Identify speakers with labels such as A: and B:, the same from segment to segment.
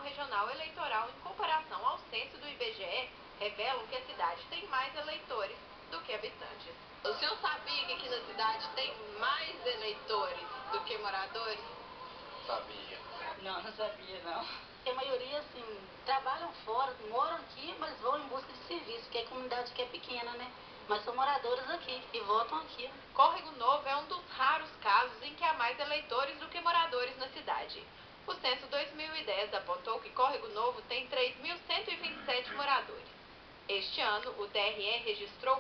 A: Regional Eleitoral em comparação ao censo do IBGE revelam que a cidade tem mais eleitores do que habitantes. O senhor sabia que aqui na cidade tem mais eleitores do que moradores?
B: Sabia.
C: Não, não sabia não. A maioria, assim, trabalham fora, moram aqui, mas vão em busca de serviço, porque a comunidade aqui é pequena, né? Mas são moradores aqui e votam aqui.
A: Córrego Novo é um dos raros casos em que há mais eleitores do que moradores na cidade. O censo 2010 apontou que Córrego Novo tem 3.127 moradores. Este ano, o TRE registrou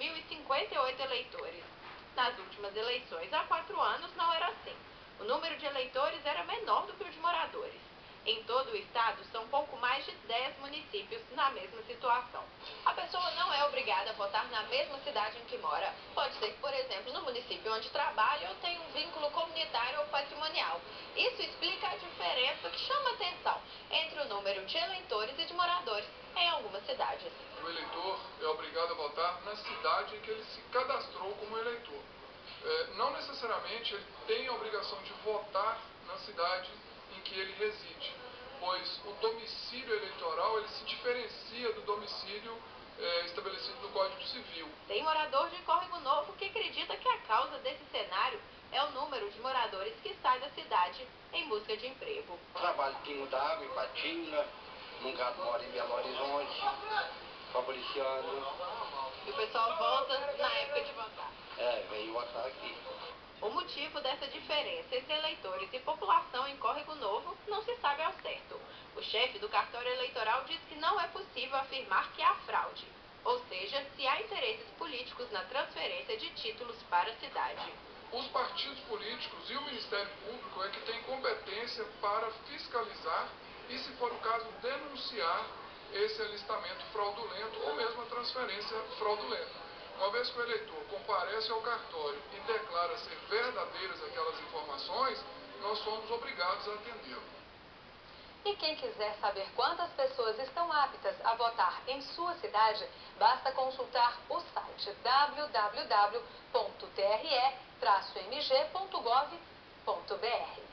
A: 4.058 eleitores. Nas últimas eleições, há 4 anos, não era assim. O número de eleitores era menor do que o de moradores. Em todo o estado, são pouco mais de 10 municípios na mesma situação. A pessoa não é obrigada a votar na mesma cidade em que mora. Pode ser que, por exemplo, no município onde trabalha ou tem um vínculo comunitário ou patrimonial. Isso explica a diferença que chama atenção entre o número de eleitores e de moradores em algumas cidades.
D: O eleitor é obrigado a votar na cidade em que ele se cadastrou como eleitor. Não necessariamente ele tem a obrigação de votar na cidade em que ele reside, pois o domicílio eleitoral ele se diferencia do domicílio estabelecido no Código Civil.
A: Tem morador de Córrego Novo que acredita que a causa desse cenário é o número de moradores que sai da cidade em busca de emprego.
B: Trabalho em Pingo d'Água, em Patinga, num gado mora em Belo Horizonte, Fabriciano.
A: E o pessoal volta na época de votar.
B: Veio votar aqui.
A: O motivo dessa diferença entre eleitores e população em Córrego Novo não se sabe ao certo. O chefe do cartório eleitoral diz que não é possível afirmar que há fraude, ou seja, se há interesses políticos na transferência de títulos para a cidade.
D: Os partidos políticos e o Ministério Público é que têm competência para fiscalizar e, se for o caso, denunciar esse alistamento fraudulento ou mesmo a transferência fraudulenta. Uma vez que o eleitor comparece ao cartório e declara ser verdadeiras aquelas informações, nós somos obrigados a atendê-lo.
E: E quem quiser saber quantas pessoas estão aptas a votar em sua cidade, basta consultar o site www.tre-mg.gov.br.